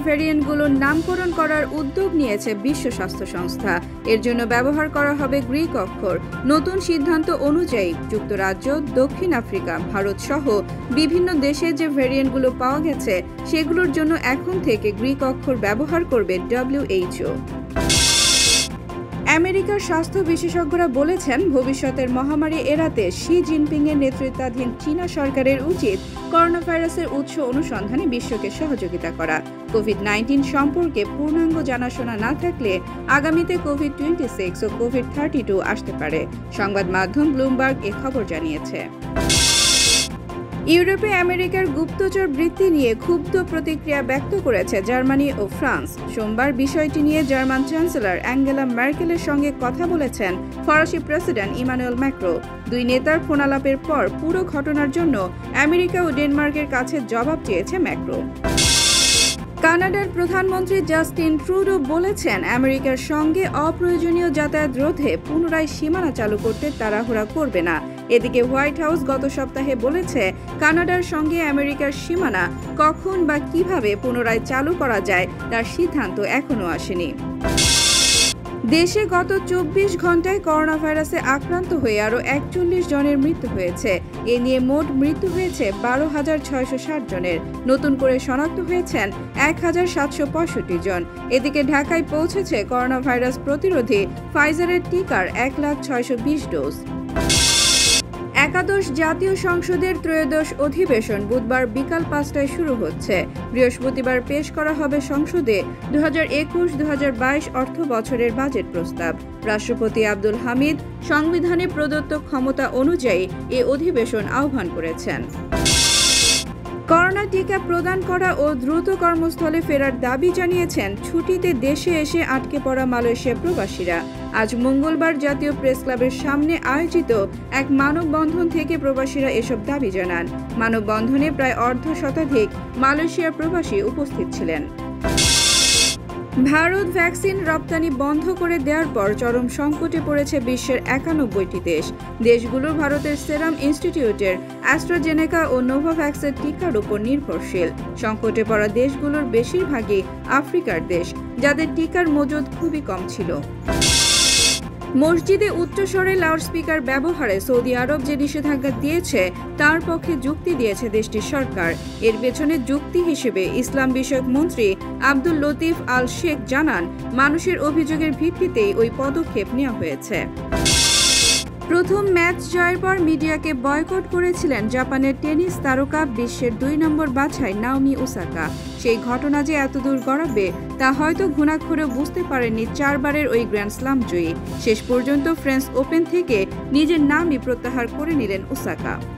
ভ্যারিয়েন্টগুলোর নামকরণ করার উদ্যোগ নিয়েছে বিশ্ব স্বাস্থ্য সংস্থা। এর জন্য ব্যবহার করা হবে গ্রিক অক্ষর। নতুন সিদ্ধান্ত অনুযায়ী যুক্তরাজ্য, দক্ষিণ আফ্রিকা, ভারত সহ বিভিন্ন দেশে যে ভ্যারিয়েন্টগুলো পাওয়া গেছে সেগুলোর জন্য এখন থেকে গ্রিক অক্ষর ব্যবহার করবে WHO। আমেরিকার স্বাস্থ্য বিশেষজ্ঞরা বলেছেন, ভবিষ্যতের মহামারী এড়াতে শি জিনপিংয়ের নেতৃত্বাধীন চীনা সরকারের উচিত করোনা ভাইরাসের উৎস অনুসন্ধানে বিশ্বকে সহযোগিতা করা। কোভিড-19 সম্পর্কে পূর্ণাঙ্গ জানাশোনা না থাকলে আগামীতে কোভিড-26 ও কোভিড-32 আসতে পারে। সংবাদ মাধ্যম ব্লুমবার্গ এ খবর জানিয়েছে। ইউরোপে আমেরিকার গুপ্তচর বৃত্তি নিয়ে ক্ষুব্ধ প্রতিক্রিয়া ব্যক্ত করেছে জার্মানি ও ফ্রান্স। সোমবার বিষয়টি নিয়ে জার্মান চ্যান্সেলর অ্যাঙ্গেলা ম্যার্কেলের সঙ্গে কথা বলেছেন ফরাসি প্রেসিডেন্ট ইমানুয়েল ম্যাক্রো। দুই নেতার ফোনালাপের পর পুরো ঘটনার জন্য আমেরিকা ও ডেনমার্কের কাছে জবাব চেয়েছে ম্যাক্রো। কানাডার প্রধানমন্ত্রী জাস্টিন ট্রুডো বলেছেন, আমেরিকার সঙ্গে অপ্রয়োজনীয় যাতায়াত রোধে পুনরায় সীমানা চালু করতে তাড়াহুড়া করবে না। এদিকে হোয়াইট হাউস গত সপ্তাহে বলেছে, কানাডার সঙ্গে আমেরিকার সীমানা কখন বা কিভাবে পুনরায় চালু করা যায় তার সিদ্ধান্ত এখনো আসেনি। দেশে গত 24 ঘন্টায় করোনা ভাইরাসে আক্রান্ত হয়ে আরও 41 জনের মৃত্যু হয়েছে। এ নিয়ে মোট মৃত্যু হয়েছে 12,660 জনের। নতুন করে শনাক্ত হয়েছেন 1,765 জন। এদিকে ঢাকায় পৌঁছেছে করোনা ভাইরাস প্রতিরোধী ফাইজারের টিকার 1,620 ডোজ। একাদশ জাতীয় সংসদের ত্রয়োদশ অধিবেশন বুধবার বিকাল 5টায় শুরু হচ্ছে। বৃহস্পতিবার পেশ করা হবে সংসদে 2021-2022 অর্থ বছরের বাজেট প্রস্তাব। রাষ্ট্রপতি আব্দুল হামিদ সংবিধানে প্রদত্ত ক্ষমতা অনুযায়ী এ অধিবেশন আহ্বান করেছেন। করোনা টিকা প্রদান করা ও দ্রুত কর্মস্থলে ফেরার দাবি জানিয়েছেন ছুটিতে দেশে এসে আটকে পড়া মালয়েশিয়া প্রবাসীরা। আজ মঙ্গলবার জাতীয় প্রেস ক্লাবের সামনে আয়োজিত এক মানববন্ধন থেকে প্রবাসীরা এসব দাবি জানান। মানববন্ধনে প্রায় অর্ধশতাধিক মালয়েশিয়ার প্রবাসী উপস্থিত ছিলেন। ভারত ভ্যাকসিন রপ্তানি বন্ধ করে দেওয়ার পর চরম সংকটে পড়েছে বিশ্বের 91টি দেশ। দেশগুলো ভারতের সেরাম ইনস্টিটিউটের অ্যাস্ট্রাজেনেকা ও নোভাভ্যাক্সের টিকার উপর নির্ভরশীল। সংকটে পড়া দেশগুলোর বেশিরভাগই আফ্রিকার দেশ, যাদের টিকার মজুদ খুবই কম ছিল। মসজিদে উচ্চস্বরে লাউডস্পিকার ব্যবহারে সৌদি আরব যে নিষেধাজ্ঞা দিয়েছে তার পক্ষে যুক্তি দিয়েছে দেশটির সরকার। এর পেছনে যুক্তি হিসেবে ইসলাম বিষয়ক মন্ত্রী আব্দুল লতিফ আল শেখ জানান, মানুষের অভিযোগের ভিত্তিতেই ওই পদক্ষেপ নেওয়া হয়েছে। প্রথম ম্যাচ জয়ের পর মিডিয়াকে বয়কট করেছিলেন জাপানের টেনিস তারকা বিশ্বের 2 নম্বর বাছাই নাওমি ওসাকা। সেই ঘটনা যে এতদূর গড়াবে তা হয়তো ঘুণাক্ষরেও বুঝতে পারেননি 4 বারের ওই গ্র্যান্ড স্লাম জয়ী। শেষ পর্যন্ত ফ্রেঞ্চ ওপেন থেকে নিজের নামই প্রত্যাহার করে নিলেন ওসাকা।